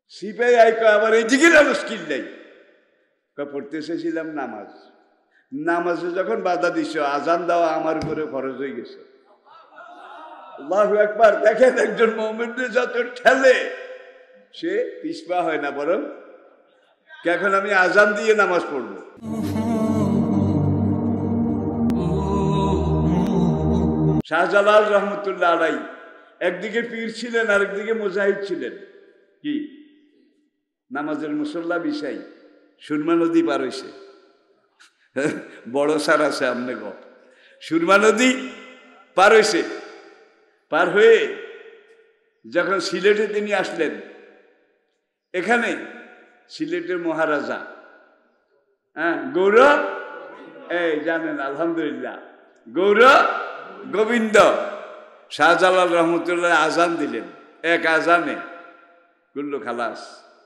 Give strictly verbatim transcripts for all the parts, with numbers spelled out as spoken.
সিপাই I কয় আবার এইদিকে না মুশকিল নেই, পড়তে এসেছিলাম নামাজ। নামাজে যখন বাধা দিছ, আজান দেওয়া আমার উপরে ফরজ হয়ে গেছে। আল্লাহু আকবার। দেখেন একজন মুমিনের যত ঠেলে, সে পিছপা হয় না, বরং এখন আমি আজান দিয়ে নামাজ পড়ব। শাহজালাল রহমতুল্লাহ আলাই একদিকে পীর ছিলেন, আরেকদিকে মুজাহিদ ছিলেন। কি নামাজের মুসল্লা বিষয় সুরমা নদী পার হয়েছে, বড় সার আছে আমনে গ সুরমা নদী পার হয়েছে। পার হয়ে যখন সিলেটে তিনি আসলেন, এখানে সিলেটের মহারাজা, হ্যাঁ গৌরব, এই জানেন আলহামদুলিল্লাহ, গৌরব গোবিন্দ শাহজালাল রহমতুল্লাহ আজান দিলেন। এক আজানে কুল্লু খালাস,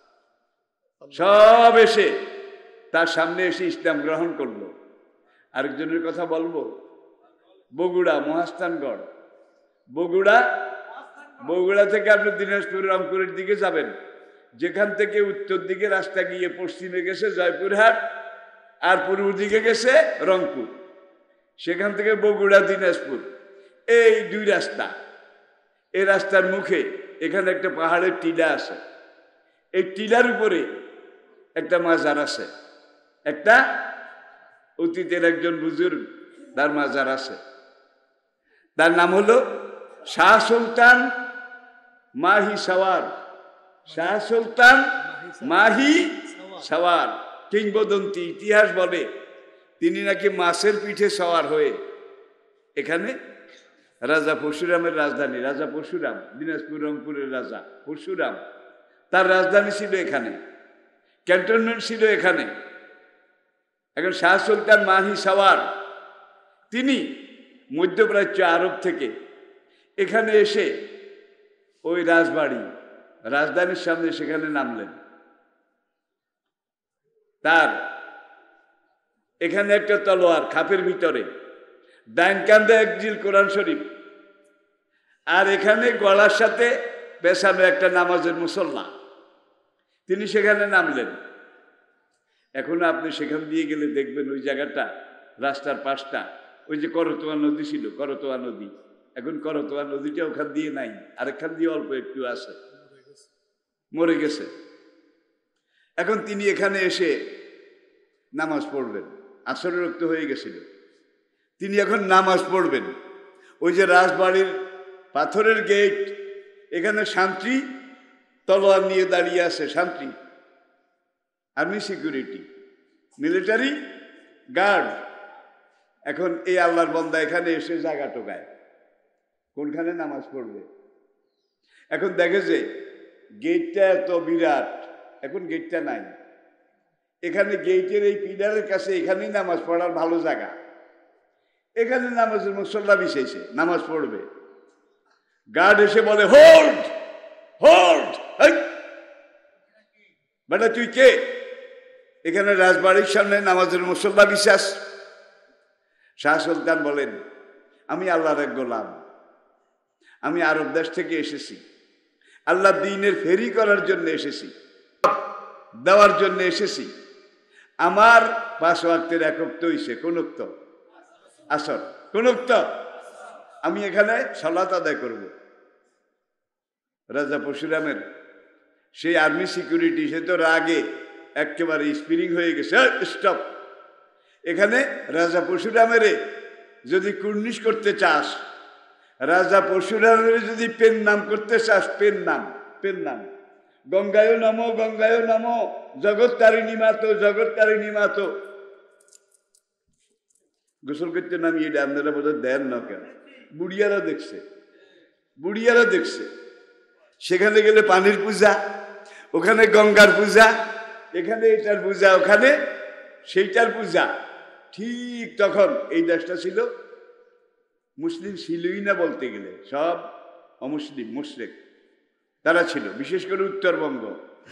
সব এসে তার সামনে এসে ইসলাম গ্রহণ করলো। আরেকজনের কথা বলবো, বগুড়া মহাস্থানগড়, বগুড়া বগুড়া থেকে আপনি দিনাজপুর রংপুরের দিকে যাবেন, যেখান থেকে উত্তর দিকে রাস্তা গিয়ে পশ্চিমে গেছে জয়পুরহাট, আর পূর্ব দিকে গেছে রংপুর, সেখান থেকে বগুড়া দিনাজপুর, এই দুই রাস্তা। এই রাস্তার মুখে এখানে একটা পাহাড়ের টিলা আছে, এই টিলার উপরে একটা মাজার আছে, একটা অতীতের একজন বুজুর্গ তার মাজার আছে। তার নাম হলো শাহ সুলতান মাহি সাওয়ার। শাহ সুলতান মাহি সাওয়ার, কিংবদন্তি ইতিহাস বলে তিনি নাকি মাছের পিঠে সওয়ার হয়ে এখানে রাজা পরশুরামের রাজধানী, রাজা পরশুরাম দিনাজপুর রংপুরের রাজা পরশুরাম, তার রাজধানী ছিল এখানে, ক্যান্টনমেন্ট ছিল এখানে। এখন শাহ সুলতান মাহি সাওয়ার তিনি মধ্যপ্রাচ্য আরব থেকে এখানে এসে ওই রাজবাড়ি রাজধানীর সামনে সেখানে নামলেন। তার এখানে একটা তলোয়ার খাপের ভিতরে, ডাইন কান্দে এক জিল কোরআন শরীফ, আর এখানে গলার সাথে পেছানো একটা নামাজের মুসল্লা। তিনি সেখানে নামলেন। এখন আপনি সেখান দিয়ে গেলে দেখবেন ওই জায়গাটা, রাস্তার পাশটা, ওই যে করতোয়া নদী ছিল, করতোয়া নদী, এখন করতোয়া নদীটা ওখান দিয়ে নাই, আরেকখান দিয়ে অল্প একটু আছে, মরে গেছে। এখন তিনি এখানে এসে নামাজ পড়বেন, আসরের রক্ত হয়ে গেছিল, তিনি এখন নামাজ পড়বেন। ওই যে রাজবাড়ির পাথরের গেট, এখানে শান্তি তলোয়ার নিয়ে দাঁড়িয়ে আছে, শান্তি আর্মি সিকিউরিটি মিলিটারি গার্ড। এখন এই আল্লাহর বান্দা এখানে এসে জায়গা টোকায়, কোনখানে নামাজ পড়বে? এখন দেখে যে গেটটা এত বিরাট, এখন গেটটা নাই, এখানে গেটের এই পিলারের কাছে এখানেই নামাজ পড়ার ভালো জায়গা, এখানে নামাজের মুসল্লা বিছাইছে, নামাজ পড়বে। গার্ড এসে বলে হোল্ড হোল্ড, বেটা তুই কে? এখানে রাজবাড়ির সামনে নামাজের মুসল্লা বিশ্বাস। শাহ সুলতান বলেন, আমি আল্লাহর এক গোলাম, আমি আরব দেশ থেকে এসেছি, আল্লাহ দ্বীনের ফেরি করার জন্য এসেছি, দেওয়ার জন্য এসেছি। আমার পাঁচ ওয়াক্তের একক্ত হইছে, কোন উক্ত? আসর। কোন উক্ত? আমি এখানে সালাত আদায় করব। রাজা পরশুরামের সেই আর্মি সিকিউরিটি, সে তো রাগে একেবারে স্পিরিং হয়ে গেছে, স্টপ। এখানে রাজা পরশুরামের যদি কুর্নিশ করতে চাস, রাজা পরশুরামের যদি পেন নাম করতে চাস, পেন নাম, পেন নাম গঙ্গায় নমো, গঙ্গায় নমো, জগৎ তারিণী মাতো, জগৎ তারিণী মাতো। গোসল করতে নামি, এটা আপনারা বোধ দেন না কেন? বুড়িয়ারা দেখছে, বুড়িয়ারা দেখছে। সেখানে গেলে পানির পূজা, ওখানে গঙ্গার পূজা, এখানে এটার পূজা, ওখানে সেইটার পূজা। ঠিক তখন এই দেশটা ছিল মুসলিম ছিলই না, বলতে গেলে সব অমুসলিম, মুশরিক তারা ছিল, বিশেষ করে উত্তরবঙ্গ।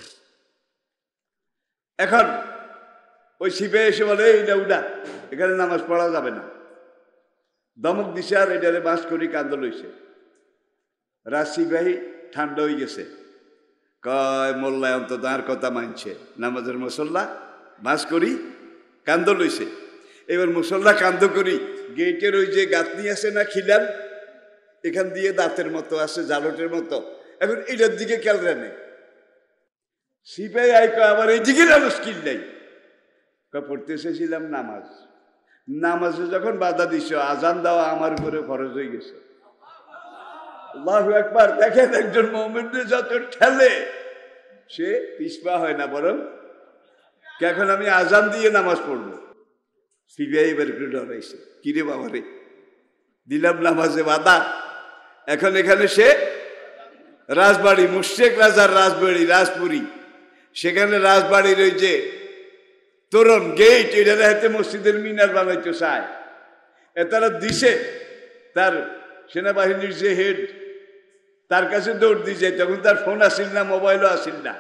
এখন ওই শিপে এসে বলে এইটা উডা, এখানে নামাজ পড়া যাবে না। দমক দিছে আর এটারে বাস করি কান্দ লইছে। রাজশিবাহী ঠান্ডা হয়ে গেছে, ক কয় মোল্লায় অন্তত আর কথা মানছে, নামাজের মুসল্লা মাস করি কান্দ লইছে। এবার মুসল্লা কান্দ করি, গেটের ওই যে গাঁথনি আছে না খিলান, এখান দিয়ে দাঁতের মতো আছে, জালটের মতো, এখন এটার দিকে খেয়াল রানে সিপাই আই কয় আবার এই দিকে মুশকিল নেই, পড়তে এসেছিলাম নামাজ। নামাজে যখন বাধা দিছ, আজান দেওয়া আমার উপরে ফরজ হয়ে গেছে। আল্লাহু আকবার। দেখেন একজন মুমিনকে যত ঠেলে সে পিছপা হয় না, বরং এখন আমি আজান দিয়ে নামাজ পড়বো। সিবিআই এবার একটু ডরাইছে, কিরে বাবারে দিলাম নামাজে বাধা, এখন এখানে সে রাজবাড়ি, মুশরিক রাজার রাজবাড়ি, রাজপুরী, সেখানে রাজবাড়ির ওই যে তোরণ গেট, এটা হাতে মসজিদের মিনার বানাইতে চায়। এ তারা দিছে তার সেনাবাহিনীর যে হেড, তার কাছে দৌড় দিয়ে যায়। তখন তার ফোন আসিল না, মোবাইলও আসিল না।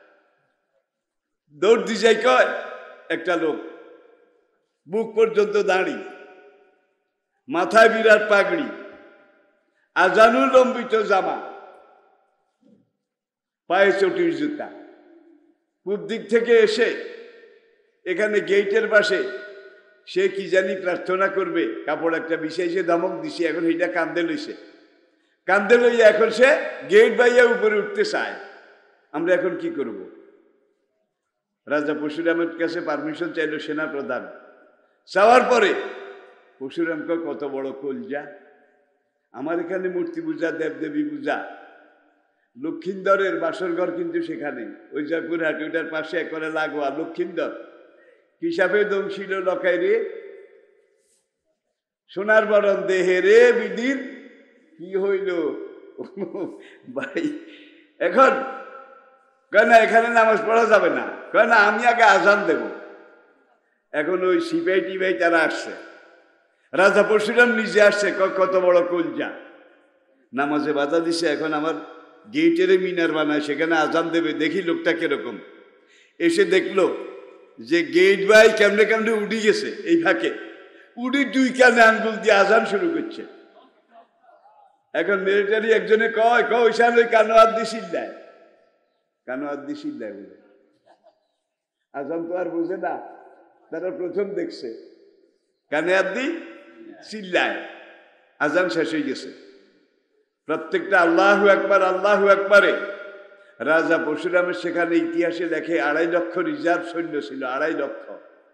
দৌড় দিয়ে যায় কয় একটা লোক, বুক পর্যন্ত দাঁড়ি, মাথায় বিরাট পাগড়ি, আজানু লম্বিত জামা, পায়ে চটির জুতা। পূব দিক থেকে এসে এখানে গেটের পাশে সে কি জানি প্রার্থনা করবে, কাপড় একটা বিষয় সে ধমক দিছে, এখন এইটা কান্দে লইছে। কান্দে লইয়া এখন সে গেট বাইয়া উপরে উঠতে চায়। আমরা এখন কি করব? রাজা পরশুরামের কাছে পারমিশন চাইল সেনা প্রধান। চাওয়ার পরে পরশুরামকে কত বড় কলজা, আমার এখানে মূর্তি পূজা, দেবদেবী পূজা, লক্ষিন্দরের বাসর ঘর কিন্তু সেখানে, ওই জয়পুরহাট, ওইটার পাশে একবারে লাগোয়া লক্ষিন্দর। হিসাবে দংশিল লকাই রে সোনার বরণ দেহে রে বিদির কি হইল ভাই। এখন কয় না এখানে নামাজ পড়া যাবে না, কয় না আমি আগে আজান দেব। এখন ওই সিপাই টিপাই তারা আসছে, রাজা পরশুরাম নিজে আসছে, কত বড় কলজা, নামাজে বাধা দিছে, এখন আমার গেটের মিনার বানায়, সেখানে আজান দেবে, দেখি লোকটা কিরকম। এসে দেখলো যে গেট বাই কেমনে কেমনে উঠে গেছে, এই ফাঁকে উড়ি দুই কানে আঙ্গুল দিয়ে আজান শুরু করছে। এখন মিলিটারি একজনে কয় কয় ওইসান ওই কানো হাত দিয়ে সিল দেয়, কানো হাত দিয়ে সিল দেয় বলে আজান তো আর বুঝে না, তারা প্রথম দেখছে কানে হাত দিয়ে সিল্লায়, আজান শেষ হয়ে গেছে। প্রত্যেকটা আল্লাহু আকবার আল্লাহু আকবারে রাজা পরশুরামের সেখানে ইতিহাসে লেখে আড়াই লক্ষ রিজার্ভ সৈন্য ছিল, আড়াই লক্ষ।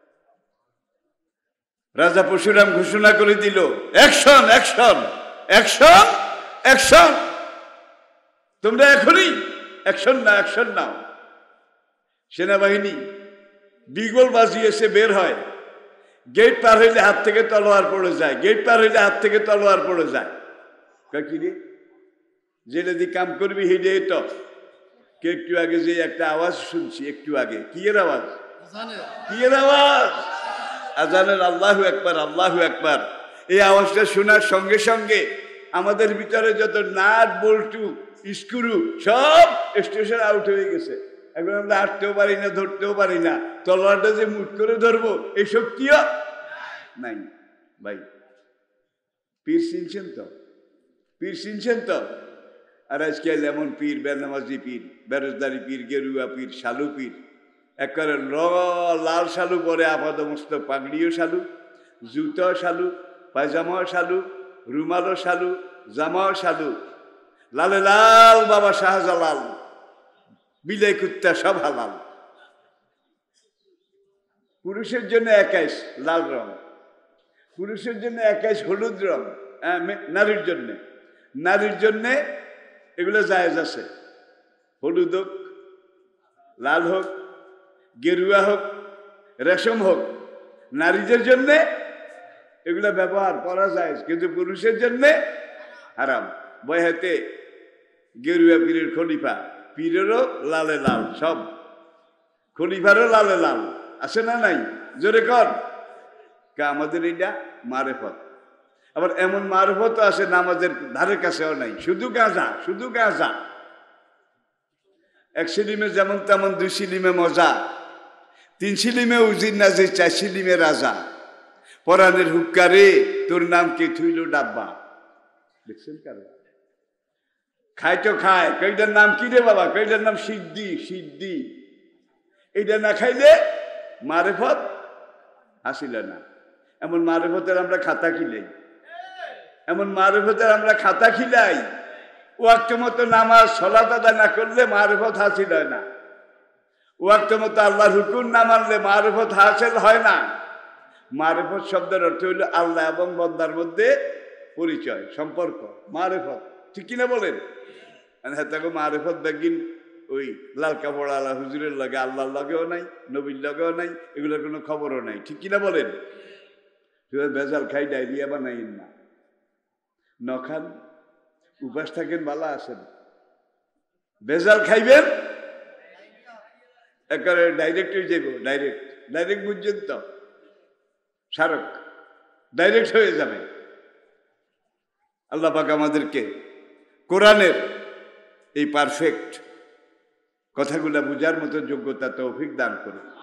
রাজা পরশুরাম ঘোষণা করে দিল অ্যাকশন অ্যাকশন অ্যাকশন অ্যাকশন, তোমরা এখনই অ্যাকশন না অ্যাকশন নাও। সেনাবাহিনী বিগল বাজিয়ে এসে বের হয়। গেট পার হইলে হাত থেকে তলোয়ার পড়ে যায়, গেট পার হইলে হাত থেকে তলোয়ার পড়ে যায়। কি রে যেটা দিয়ে কাম করবি হেডে তো কে একটু আগে যে একটা আওয়াজ শুনছি, একটু আগে কি এর আওয়াজ, কি এর আওয়াজ, আজানের আল্লাহু আকবার আল্লাহু আকবার। এই আওয়াজটা শোনার সঙ্গে সঙ্গে আমাদের ভিতরে যত নাট বল্টু স্ক্রু সব স্টেশন আউট হয়ে গেছে। এখন আমরা হাঁটতেও পারি না, ধরতেও পারি না, তলোয়ারটা যে মুট করে ধরবো এই শক্তিও নাই। ভাই পীর চিনছেন তো, পীর চিনছেন তো। আর আজকাল এমন পীর, বেনামাজি পীর, বেরোজদারি পীর, গেরুয়া পীর, শালু পীর, একবারে ল লাল শালু পরে আপাদমস্ত, পাগড়িও শালু, জুতাও শালু, পায়জামাও শালু, রুমালও শালু, জামাও শালু, লালে লাল বাবা শাহজালাল, বিলাই কুত্তা সব হালাল। পুরুষের জন্য একাইশ লাল রং, পুরুষের জন্য একাইশ হলুদ রং, নারীর জন্যে, নারীর জন্যে এগুলো জায়েজ আছে। হলুদ হোক, লাল হোক, গেরুয়া হোক, রেশম হোক, নারীদের জন্যে এগুলো ব্যবহার করা যায়, কিন্তু পুরুষের জন্যে হারাম। বইহাতে গেরুয়া পীরের খলিফা, পীরেরও লালে লাল, সব খলিফারও লালে লাল, আছে না নাই? জোরে কর। আমাদের এইটা মারেফত। আবার এমন মারফত আছে নামাজের ধারে কাছেও নাই, শুধু গাঁজা, শুধু গাঁজা। এক সিলিমে যেমন তেমন, দুই সিলিমে মজা, তিন সিলিমে উজির নাজির, চার সিলিমে রাজা। পরাণের হুক্কারে তোর নাম কে থুইল ডাব্বা, দেখছেন কারো? খায় তো খায়, কইটার নাম কি রে বাবা? কইটার নাম সিদ্ধি। সিদ্ধি এইটা না খাইলে মারেফত হাসিল না। এমন মারেফতের আমরা খাতা খিলাই, এমন মারেফতের আমরা খাতা খিলাই। ওয়াক্ত মতো নামাজ সলাত আদায় না করলে মারেফত হাসিল হয় না। ওয়াক্ত মতো আল্লাহর হুকুম না মানলে মারেফত হাসিল হয় না। মারেফত শব্দের অর্থ হইল আল্লাহ এবং বন্দার মধ্যে পরিচয়, সম্পর্ক, মারেফত। ঠিক কিনা বলেন? হ্যাঁ, তাকে মারেফত বেগিন ওই লাল কাপড় আল্লাহ হুজুরের লগে, আল্লাহর লগেও নাই, নবীর লগেও নাই, এগুলোর কোনো খবরও নাই। ঠিক কিনা বলেন? ভেজাল খাই ডায়রিয়া বানাইন না, নখান উপাস থাকেন, বালা আসেন। ভেজাল খাইবেন একেবারে ডাইরেক্ট হয়ে যাইব। ডাইরেক্ট ডাইরেক্ট বুঝছেন তো, সারক ডাইরেক্ট হয়ে যাবে। আল্লাহ পাক আমাদেরকে কোরআনের এই পারফেক্ট কথাগুলা বুঝার মতো যোগ্যতা তৌফিক দান করুন।